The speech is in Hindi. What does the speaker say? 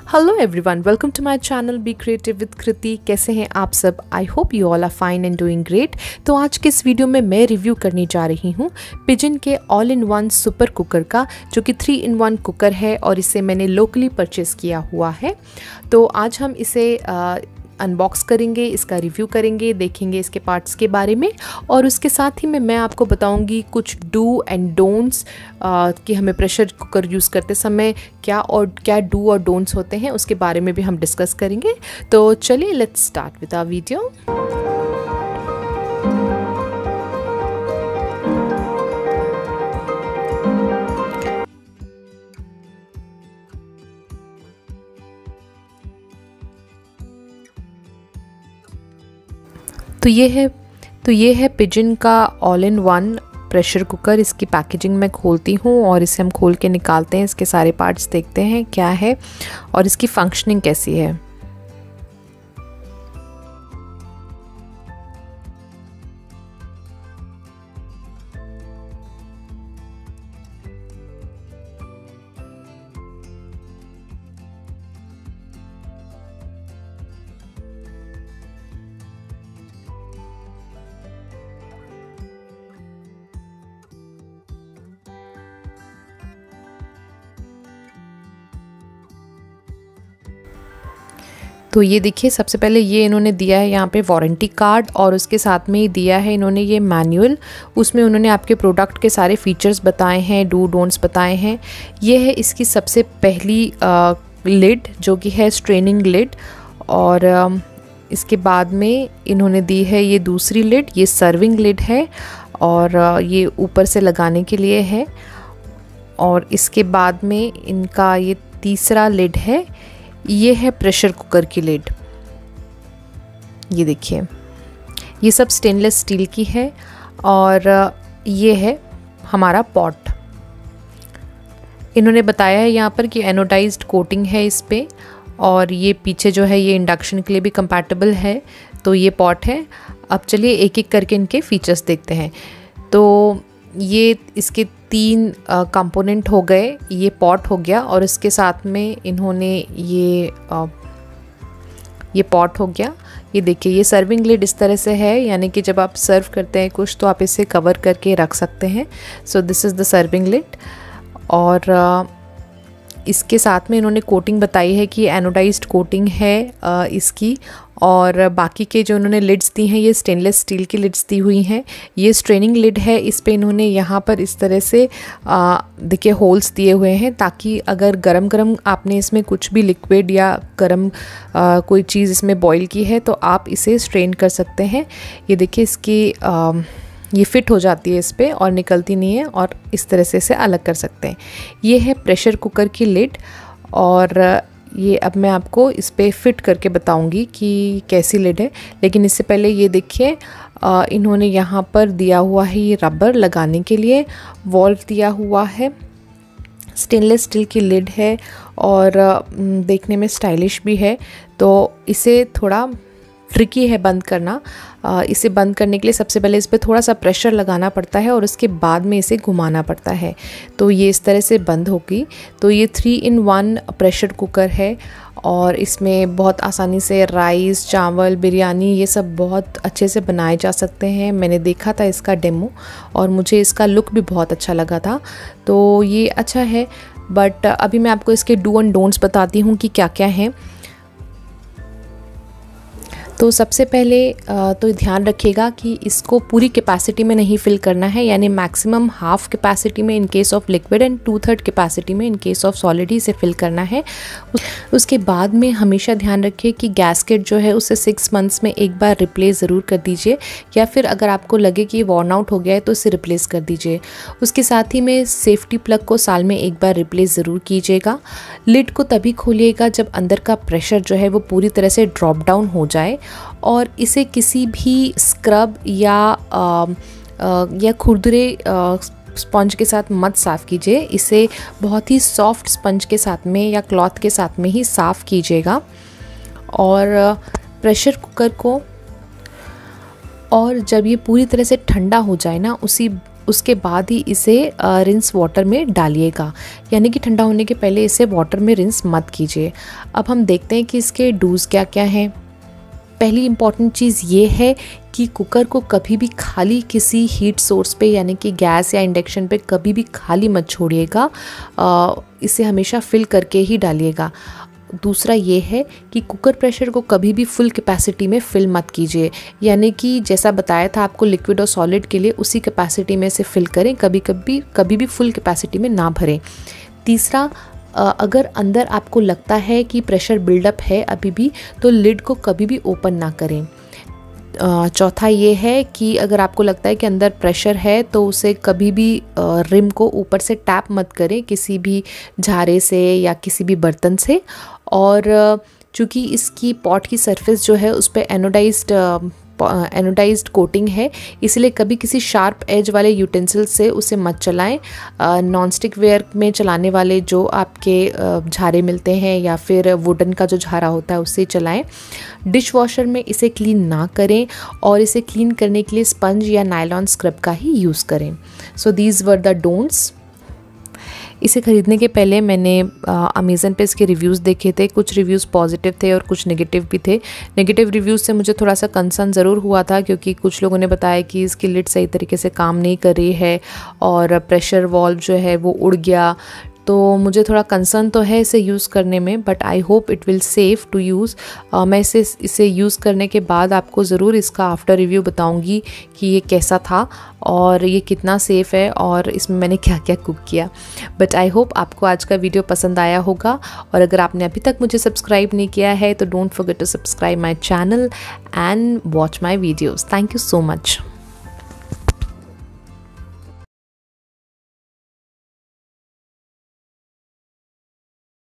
Hello everyone, welcome to my channel be creative with Kriti. कैसे हैं आप सब? I hope you all are fine and doing great. तो आज के इस वीडियो में मैं रिव्यू करने जा रही हूँ पिजन के all in one super cooker का, जो कि 3-in-1 कुकर है और इसे मैंने लोकली परचेस किया हुआ है। तो आज हम इसे अनबॉक्स करेंगे, इसका रिव्यू करेंगे, देखेंगे इसके पार्ट्स के बारे में, और उसके साथ ही मैं आपको बताऊंगी कुछ डू एंड डोंट्स कि हमें प्रेशर कुकर यूज़ करते समय क्या डू और डोंट्स होते हैं, उसके बारे में भी हम डिस्कस करेंगे। तो चलिए let's start with our video. तो ये है पिजन का all in one pressure cooker. इसकी पैकेजिंग मैं खोलती हूँ और इसे हम खोल के निकालते हैं, इसके सारे पार्ट्स देखते हैं क्या है और इसकी फंक्शनिंग कैसी है। तो ये देखिए, सबसे पहले ये इन्होंने दिया है यहाँ पे वारंटी कार्ड, और उसके साथ में ही दिया है इन्होंने ये मैनुअल। उसमें उन्होंने आपके प्रोडक्ट के सारे फीचर्स बताए हैं, डू डोंट्स बताए हैं। ये है इसकी सबसे पहली लिड, जो कि है स्ट्रेनिंग लिड, और इसके बाद में इन्होंने दी है ये दूसरी लिड, ये सर्विंग लिड है और ये ऊपर से लगाने के लिए है। और इसके बाद में इनका ये तीसरा लिड है, ये है प्रेशर कुकर की लिड। ये देखिए, ये सब स्टेनलेस स्टील की है, और ये है हमारा पॉट। इन्होंने बताया है यहाँ पर कि एनोडाइज्ड कोटिंग है इस पे, और ये पीछे जो है ये इंडक्शन के लिए भी कंपैटिबल है। तो ये पॉट है। अब चलिए एक एक करके इनके फीचर्स देखते हैं। तो ये इसके 3 कंपोनेंट हो गए, ये पॉट हो गया, और इसके साथ में इन्होंने ये पॉट हो गया। ये देखिए, ये सर्विंग लिड इस तरह से है, यानी कि जब आप सर्व करते हैं कुछ तो आप इसे कवर करके रख सकते हैं। So this is the serving lid. और इसके साथ में इन्होंने कोटिंग बताई है कि एनोडाइज्ड कोटिंग है इसकी, और बाकी के जो उन्होंने लिड्स दी हैं ये स्टेनलेस स्टील की लिड्स दी हुई हैं। ये स्ट्रेनिंग लिड है, इस पे इन्होंने यहाँ पर इस तरह से देखिए होल्स दिए हुए हैं, ताकि अगर गरम आपने इसमें कुछ भी लिक्विड या गरम कोई चीज़ इसमें बॉईल की है तो आप इसे स्ट्रेन कर सकते हैं। ये देखिए, इसकी ये फिट हो जाती है इस पर और निकलती नहीं है, और इस तरह से इसे अलग कर सकते हैं। ये है प्रेशर कुकर की लिड, और ये अब मैं आपको इस पर फिट करके बताऊंगी कि कैसी लिड है। लेकिन इससे पहले ये देखिए, इन्होंने यहाँ पर दिया हुआ है ये रबर लगाने के लिए, वॉल्व दिया हुआ है, स्टेनलेस स्टील की लिड है, और देखने में स्टाइलिश भी है। तो इसे थोड़ा ट्रिकी है बंद करना। इसे बंद करने के लिए सबसे पहले इस पर थोड़ा सा प्रेशर लगाना पड़ता है और उसके बाद में इसे घुमाना पड़ता है। तो ये इस तरह से बंद होगी। तो ये 3-in-1 प्रेशर कुकर है, और इसमें बहुत आसानी से राइस, चावल, बिरयानी ये सब बहुत अच्छे से बनाए जा सकते हैं। मैंने देखा था इसका डेमो और मुझे इसका लुक भी बहुत अच्छा लगा था। तो ये अच्छा है, बट अभी मैं आपको इसके डू एंड डोंट्स बताती हूँ कि क्या क्या हैं। तो सबसे पहले तो ध्यान रखिएगा कि इसको पूरी कैपेसिटी में नहीं फिल करना है, यानी मैक्सिमम हाफ कैपेसिटी में in case of liquid and 2/3 capacity में इन केस ऑफ सॉलिड ही इसे फिल करना है। उसके बाद में हमेशा ध्यान रखिए कि गैस्केट जो है उसे 6 मंथ्स में एक बार रिप्लेस ज़रूर कर दीजिए, या फिर अगर आपको लगे कि वॉर्न आउट हो गया है तो इसे रिप्लेस कर दीजिए। उसके साथ ही में सेफ्टी प्लग को साल में एक बार रिप्लेस ज़रूर कीजिएगा। लिड को तभी खोलिएगा जब अंदर का प्रेशर जो है वो पूरी तरह से ड्रॉप डाउन हो जाए, और इसे किसी भी स्क्रब या खुरदुरे स्पंज के साथ मत साफ़ कीजिए। इसे बहुत ही सॉफ्ट स्पंज के साथ में या क्लॉथ के साथ में ही साफ़ कीजिएगा। और प्रेशर कुकर को, और जब ये पूरी तरह से ठंडा हो जाए ना, उसी उसके बाद ही इसे रिंस वाटर में डालिएगा, यानी कि ठंडा होने के पहले इसे वाटर में रिंस मत कीजिए। अब हम देखते हैं कि इसके डूज़ क्या क्या हैं। पहली इम्पॉर्टेंट चीज़ ये है कि कुकर को कभी भी खाली किसी हीट सोर्स पे यानी कि गैस या इंडक्शन पे कभी भी खाली मत छोड़िएगा, इसे हमेशा फिल करके ही डालिएगा। दूसरा ये है कि कुकर प्रेशर को कभी भी फुल कैपेसिटी में फिल मत कीजिए, यानी कि जैसा बताया था आपको लिक्विड और सॉलिड के लिए उसी कैपेसिटी में से फिल करें, कभी भी फुल कैपेसिटी में ना भरें। तीसरा, अगर अंदर आपको लगता है कि प्रेशर बिल्डअप है अभी भी, तो लिड को कभी भी ओपन ना करें। चौथा ये है कि अगर आपको लगता है कि अंदर प्रेशर है तो उसे कभी भी रिम को ऊपर से टैप मत करें किसी भी झारे से या किसी भी बर्तन से। और चूँकि इसकी पॉट की सरफेस जो है उस पर एनोडाइज्ड कोटिंग है, इसलिए कभी किसी शार्प एज वाले यूटेंसिल से उसे मत चलाएं। नॉनस्टिक वेयर में चलाने वाले जो आपके झारे मिलते हैं या फिर वुडन का जो झारा होता है उससे चलाएं। डिश वॉशर में इसे क्लीन ना करें और इसे क्लीन करने के लिए स्पंज या नायलॉन स्क्रब का ही यूज़ करें। So these were the don'ts. इसे ख़रीदने के पहले मैंने अमेज़न पे इसके रिव्यूज़ देखे थे। कुछ रिव्यूज़ पॉजिटिव थे और कुछ नेगेटिव भी थे। नेगेटिव रिव्यूज़ से मुझे थोड़ा सा कंसर्न ज़रूर हुआ था, क्योंकि कुछ लोगों ने बताया कि इसकी लिड सही तरीके से काम नहीं कर रही है और प्रेशर वाल्व जो है वो उड़ गया। तो मुझे थोड़ा कंसर्न तो है इसे यूज़ करने में, but I hope it will safe to use. मैं इसे यूज़ करने के बाद आपको ज़रूर इसका आफ्टर रिव्यू बताऊंगी कि ये कैसा था और ये कितना सेफ़ है और इसमें मैंने क्या क्या कुक किया। बट आई होप आपको आज का वीडियो पसंद आया होगा, और अगर आपने अभी तक मुझे सब्सक्राइब नहीं किया है तो don't forget to subscribe my channel and watch my videos. Thank you so much.